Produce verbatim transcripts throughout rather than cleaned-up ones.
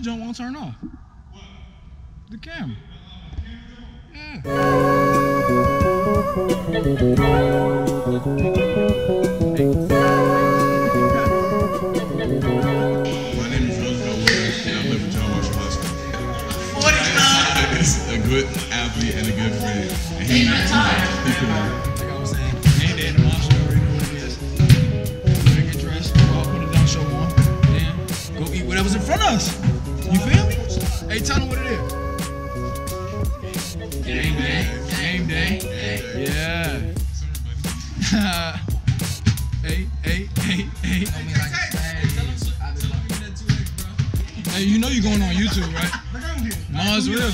joint won't turn off. What? The camera. Yeah. My name is Roosevelt Williams, and I live in John Marshall High School. forty-nine! He's a good athlete and a good friend. And he, he could, uh, like I was saying, hey, Dad, Marshall already know what it is. Better get dressed, go out, put a down show on, then go eat whatever's in front of us. You feel me? Hey, tell them what it is. Game day. Game day. Yeah. Hey, hey, hey, hey. Hey, you know you're going on YouTube, right? Mars Real.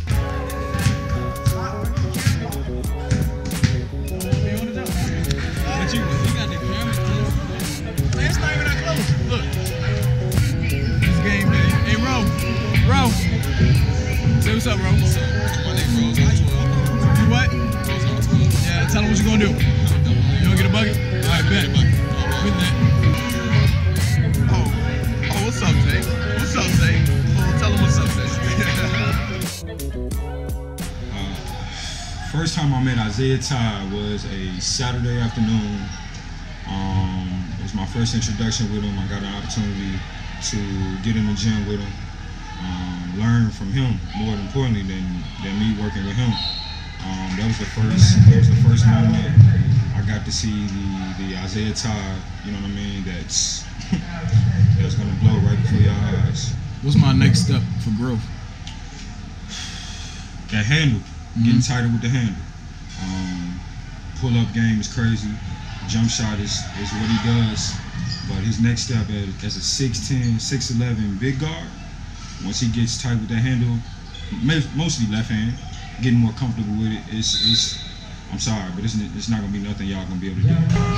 But you, you got the camera. Man, it's not even that close. Look. It's game day. Hey, Ro. Ro. Say what's up, Ro. My name is Rose. You what? Yeah, tell them what you gonna do. You gonna get a bucket? All right, bet. With that. Oh, oh, what's up, Zay? What's up, Zay? Oh, tell him what's up, Zay. uh, first time I met Isaiah Todd was a Saturday afternoon. Um, it was my first introduction with him. I got an opportunity to get in the gym with him, um, learn from him more importantly than than me working with him. Um, that was the first. That was the first moment I got to see the the Isaiah Todd. You know what I mean? That's that's gonna blow right before your eyes. What's my next step for growth? That handle, mm-hmm. Getting tighter with the handle. Um, pull-up game is crazy. Jump shot is, is what he does. But his next step as, as a six ten, six eleven big guard, once he gets tight with that handle, mostly left hand, getting more comfortable with it, it's, it's I'm sorry, but it's, it's not going to be nothing y'all going to be able to do.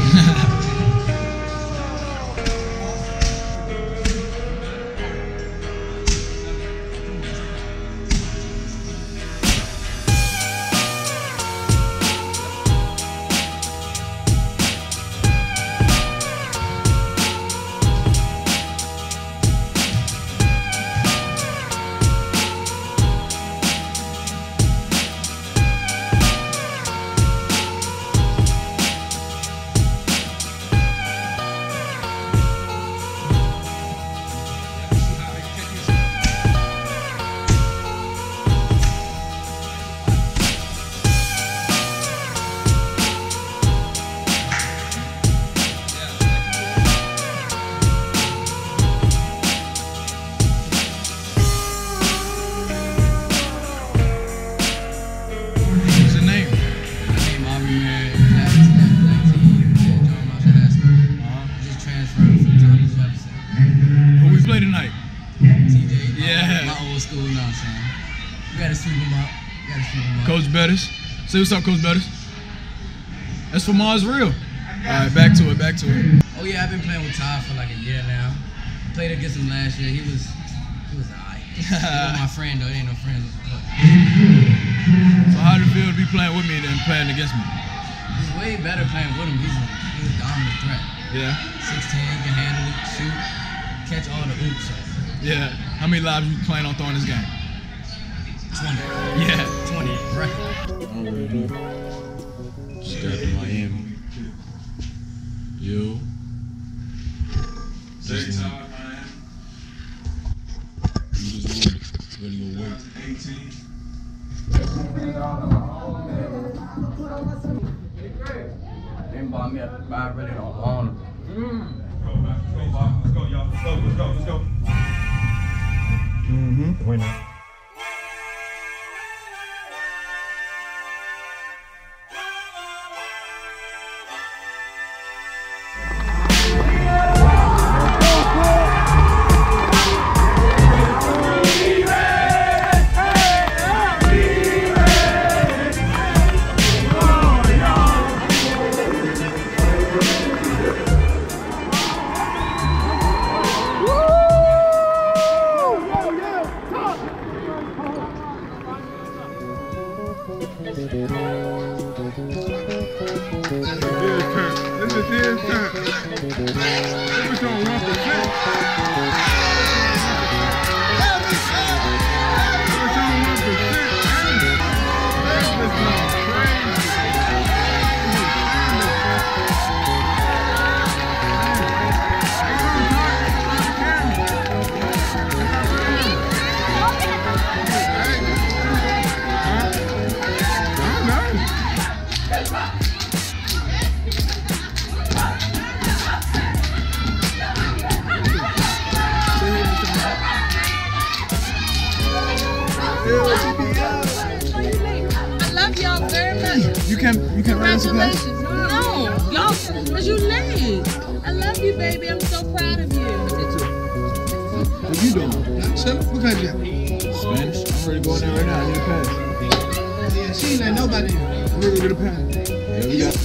Tonight. T J, yeah. My old school now, son. You gotta sweep him up. You gotta sweep him up. Coach Bettis. Say what's up, Coach Bettis. That's for Mars Real. Alright, back to it, back to it. Oh yeah, I've been playing with Todd for like a year now. Played against him last year. He was he was alright. He was my friend though, he ain't no friends with the club. So how did it feel to be playing with me than playing against me? It's way better playing with him. He's a he's a dominant threat. Yeah. six ten, he can handle it, shoot. Catch all the oops. Yeah. How many lives you plan on throwing this game? twenty. Yeah. twenty. Right. Already. Just got to Miami. Yo. Zay Todd, Miami. You just want ready to work. eighteen. They bought me a buy really don't want him. Mm. Let's go, y'all. Let's go, let's go, let's go. Mm-hmm. Why not? This is his turn. This is on one percent. I love y'all very much. You can't, you can't write us a class? Congratulations. No, y'all, cause you late. I love you, baby. I'm so proud of you. What you doing? Shut up. What kind you Spanish. I'm ready to go in there right now. I need a pass. Yeah, she ain't let nobody in. I'm ready to get a pass. Yeah, we got.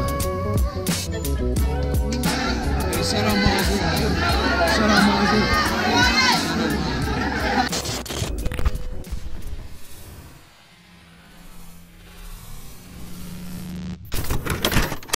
Hey, shout out Mars. Shout out Mars.